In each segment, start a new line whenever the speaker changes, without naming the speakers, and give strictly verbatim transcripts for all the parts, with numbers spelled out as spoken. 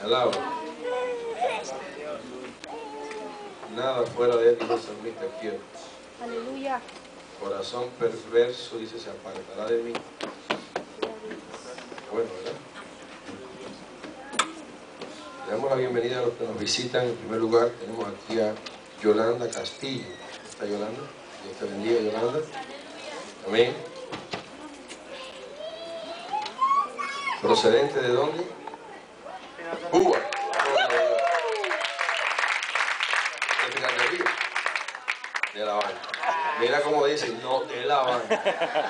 Alaba. Nada fuera de él, dice el salmista, quiero.
Aleluya.
Corazón perverso, dice, se apartará de mí. Bueno, ¿verdad? Le damos la bienvenida a los que nos visitan. En primer lugar, tenemos aquí a Yolanda Castillo. ¿Está Yolanda? Dios te bendiga, Yolanda. Amén. ¿Procedente de dónde? Cuba. De Piratería. De La Habana. Mira cómo dicen, no, de La Habana.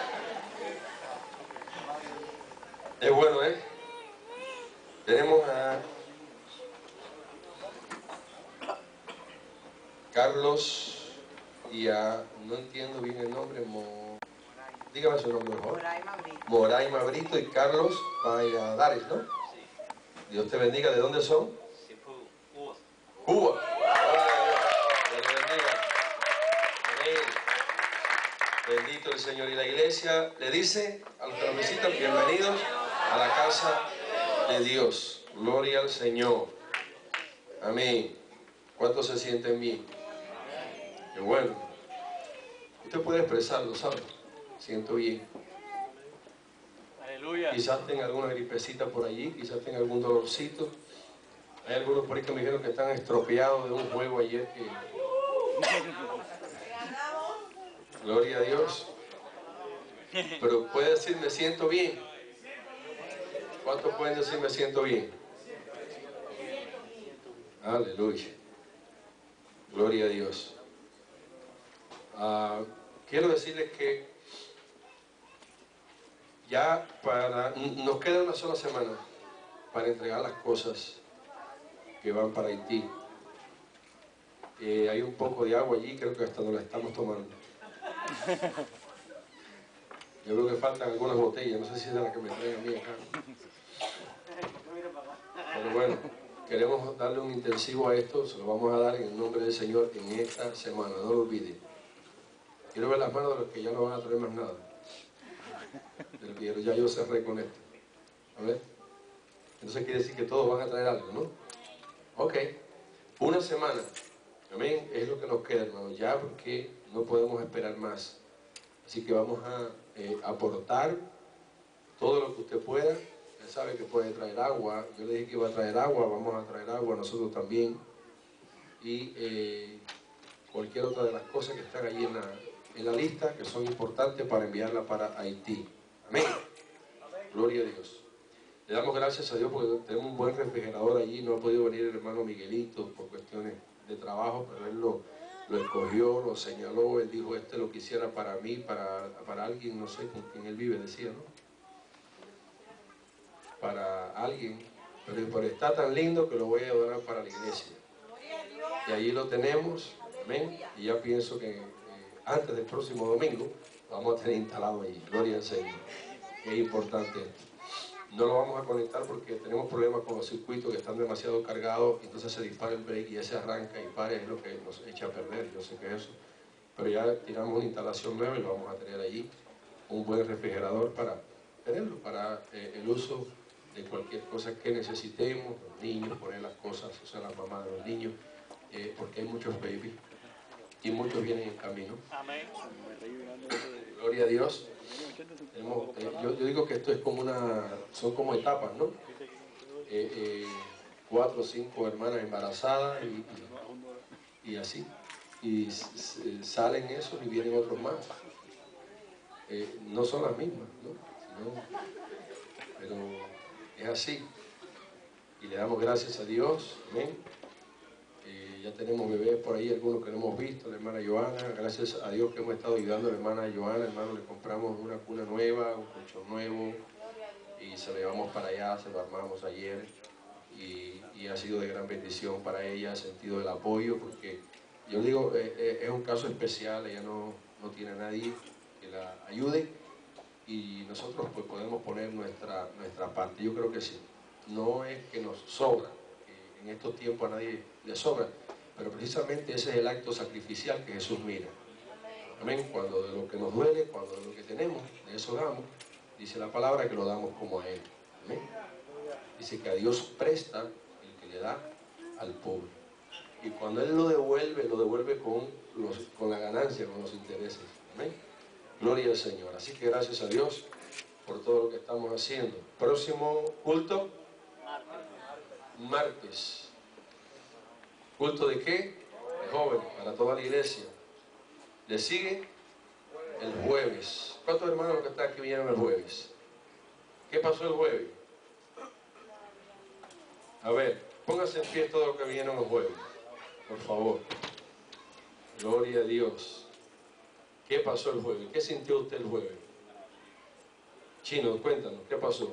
Es bueno, ¿eh? Tenemos a Carlos y a, no entiendo bien el nombre, Mo, dígame su nombre, por favor.
Moraima Brito.
Moraima Brito y Carlos Valladares, ¿no? Dios te bendiga. ¿De dónde son?
Cuba.
Cuba. Dios te bendiga. Amén. Bendito el Señor. Y la iglesia le dice a los que nos visitan, bienvenidos a la casa de Dios. Gloria al Señor. Amén. ¿Cuántos se sienten bien? Qué bueno. Usted puede expresarlo, ¿sabe? Siento bien.
Aleluya.
Quizás tenga alguna gripecita por allí, quizás tenga algún dolorcito. Hay algunos por ahí que me dijeron que están estropeados de un juego ayer que... Gloria a Dios. Pero puede decir, me siento bien. ¿Cuántos pueden decir, me siento bien? Aleluya. Gloria a Dios. Uh, quiero decirles que ya para, nos queda una sola semana para entregar las cosas que van para Haití. Eh, hay un poco de agua allí, creo que hasta no la estamos tomando. Yo creo que faltan algunas botellas, no sé si es de la que me traen a mí acá. Pero bueno, queremos darle un intensivo a esto, se lo vamos a dar en el nombre del Señor en esta semana, no lo olviden. Quiero ver las manos de los que ya no van a traer más nada. Del que ya yo cerré con esto. A ver. Entonces quiere decir que todos van a traer algo, ¿no? Ok. Una semana. Amén. Es lo que nos queda, hermano. Ya porque no podemos esperar más. Así que vamos a eh, aportar todo lo que usted pueda. Él sabe que puede traer agua. Yo le dije que iba a traer agua. Vamos a traer agua nosotros también. Y eh, cualquier otra de las cosas que están allí en la, en la lista, que son importantes para enviarla para Haití. Amén. Gloria a Dios. Le damos gracias a Dios porque tenemos un buen refrigerador allí. No ha podido venir el hermano Miguelito por cuestiones de trabajo, pero él lo, lo escogió, lo señaló. Él dijo, este lo quisiera para mí, para, para alguien, no sé con quién él vive, decía, ¿no? Para alguien. Pero, pero está tan lindo que lo voy a donar para la iglesia. Y allí lo tenemos. Amén. Y ya pienso que eh, antes del próximo domingo vamos a tener instalado allí. Gloria al Señor. Es importante esto. No lo vamos a conectar porque tenemos problemas con los circuitos que están demasiado cargados, entonces se dispara el break y ese arranca y para, es lo que nos echa a perder, yo sé que eso. Pero ya tiramos una instalación nueva y lo vamos a tener allí, un buen refrigerador para tenerlo, para eh, el uso de cualquier cosa que necesitemos, los niños, poner las cosas, o sea, las mamás de los niños, eh, porque hay muchos babies y muchos vienen en camino.
Amén.
Gloria a Dios. Tenemos, eh, yo, yo digo que esto es como una, son como etapas, ¿no? Eh, eh, cuatro o cinco hermanas embarazadas y, y, y así. Y salen esos y vienen otros más. Eh, no son las mismas, ¿no? Sino, pero es así. Y le damos gracias a Dios. Amén. Eh, ya tenemos bebés por ahí, algunos que no hemos visto, la hermana Joana, gracias a Dios que hemos estado ayudando a la hermana Joana, hermano, le compramos una cuna nueva, un colchón nuevo, y se lo llevamos para allá, se lo armamos ayer, y, y ha sido de gran bendición para ella, ha sentido el apoyo, porque yo digo, eh, eh, es un caso especial, ella no, no tiene a nadie que la ayude, y nosotros pues podemos poner nuestra, nuestra parte, yo creo que sí, no es que nos sobra, en estos tiempos a nadie le sobra, pero precisamente ese es el acto sacrificial que Jesús mira. Amén. Cuando de lo que nos duele, cuando de lo que tenemos, de eso damos, dice la palabra que lo damos como a Él. Amén. Dice que a Dios presta el que le da al pobre. Y cuando Él lo devuelve, lo devuelve con, los, con la ganancia, con los intereses. Amén. Gloria al Señor. Así que gracias a Dios por todo lo que estamos haciendo. Próximo culto, martes. ¿Culto de qué? De jóvenes, para toda la iglesia. Le sigue el jueves. ¿Cuántos hermanos que están aquí vinieron el jueves? ¿Qué pasó el jueves? A ver, pónganse en pie todos los que vinieron el jueves, por favor. Gloria a Dios. ¿Qué pasó el jueves? ¿Qué sintió usted el jueves? Chino, cuéntanos, ¿qué pasó?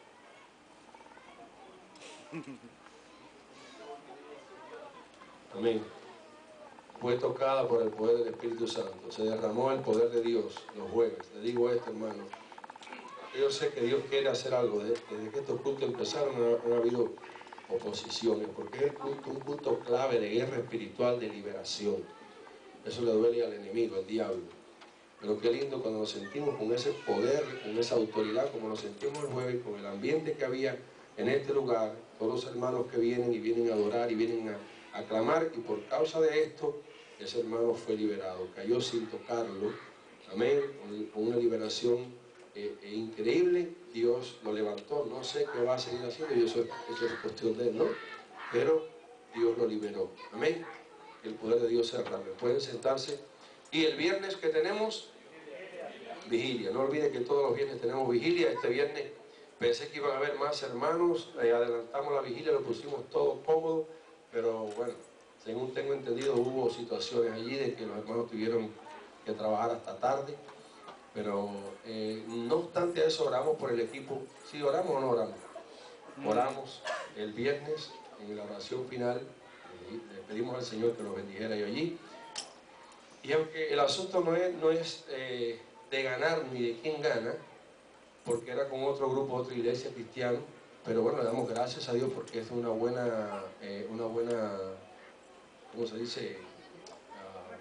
Amén. Fue tocada por el poder del Espíritu Santo. Se derramó el poder de Dios los jueves. Le digo esto, hermano. Yo sé que Dios quiere hacer algo. Desde que estos cultos empezaron han, han habido oposiciones, porque es el culto, un culto clave de guerra espiritual, de liberación. Eso le duele al enemigo, al diablo. Pero qué lindo cuando nos sentimos con ese poder, con esa autoridad, como nos sentimos el jueves, con el ambiente que había en este lugar, todos los hermanos que vienen y vienen a adorar y vienen a aclamar, y por causa de esto, ese hermano fue liberado, cayó sin tocarlo, amén, con una liberación eh, eh, increíble. Dios lo levantó, no sé qué va a seguir haciendo, y eso, eso es cuestión de él, ¿no? Pero Dios lo liberó, amén. El poder de Dios se derrame. Pueden sentarse. Y el viernes que tenemos, vigilia. No olviden que todos los viernes tenemos vigilia. Este viernes pensé que iban a haber más hermanos, eh, adelantamos la vigilia, lo pusimos todo cómodo, pero bueno, según tengo entendido hubo situaciones allí de que los hermanos tuvieron que trabajar hasta tarde, pero eh, no obstante eso oramos por el equipo. ¿Sí oramos o no oramos? Oramos el viernes en la oración final, le pedimos al Señor que nos bendijera y allí. Y aunque el asunto no es, no es eh, de ganar ni de quién gana, porque era con otro grupo, otra iglesia cristiana, pero bueno, le damos gracias a Dios porque es una buena, eh, una buena, ¿cómo se dice? Uh,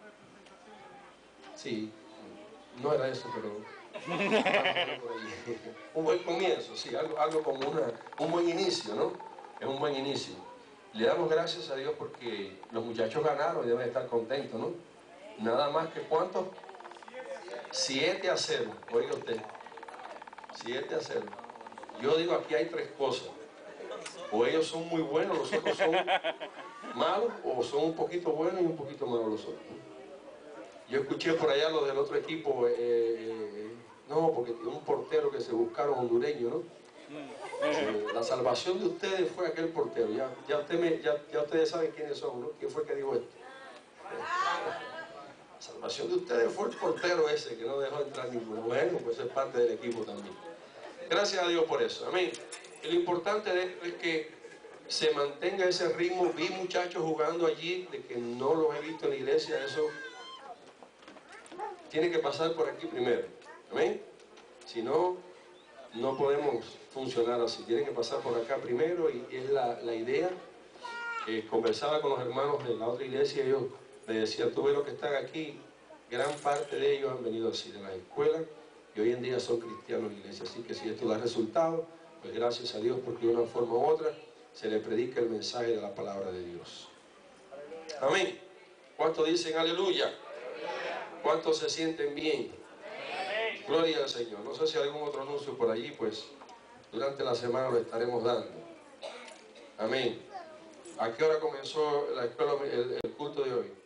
sí, no era eso, pero un buen comienzo, sí, algo, algo como una, un buen inicio, ¿no? Es un buen inicio. Le damos gracias a Dios porque los muchachos ganaron y deben estar contentos, ¿no? Nada más que ¿cuánto? siete a cero, oiga usted, siete a cero. Yo digo, aquí hay tres cosas: o ellos son muy buenos, los otros son malos, o son un poquito buenos y un poquito malos los otros. Yo escuché por allá lo del otro equipo, eh, eh, no, porque un portero que se buscaron hondureño, ¿no? Eh, la salvación de ustedes fue aquel portero. Ya, ya, usted me, ya, ya ustedes saben quiénes son, ¿no? ¿Quién fue que dijo esto? La salvación de ustedes fue el portero ese que no dejó entrar ninguno. Bueno, pues es parte del equipo también. Gracias a Dios por eso. Amén. Y lo importante es que se mantenga ese ritmo. Vi muchachos jugando allí de que no los he visto en la iglesia. Eso tiene que pasar por aquí primero. Amén. Si no, no podemos funcionar así. Tiene que pasar por acá primero, y es la, la idea. Eh, conversaba con los hermanos de la otra iglesia y ellos me decían, tú ves los que están aquí, gran parte de ellos han venido así de las escuelas y hoy en día son cristianos en la iglesia. Así que si esto da resultado, pues gracias a Dios, porque de una forma u otra se le predica el mensaje de la palabra de Dios. Amén. ¿Cuántos dicen aleluya? ¿Cuántos se sienten bien? Gloria al Señor. No sé si hay algún otro anuncio por allí, pues durante la semana lo estaremos dando. Amén. ¿A qué hora comenzó la escuela, el, el culto de hoy?